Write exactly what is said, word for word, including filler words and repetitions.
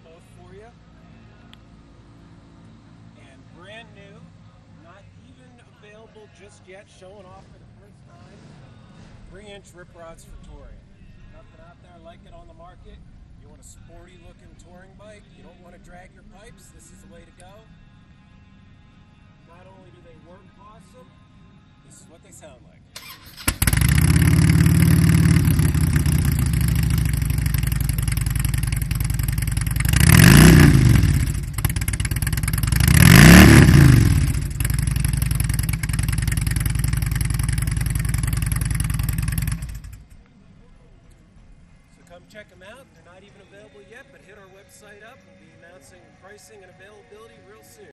both for you. And brand new, not even available just yet, showing off for the first time. Three inch rip rods for touring. Nothing out there like it on the market. You want a sporty looking touring bike, you don't want to drag your pipes, this is the way to go. Not only do they work awesome, this is what they sound like. Come check them out. They're not even available yet, but hit our website up. We'll be announcing pricing and availability real soon.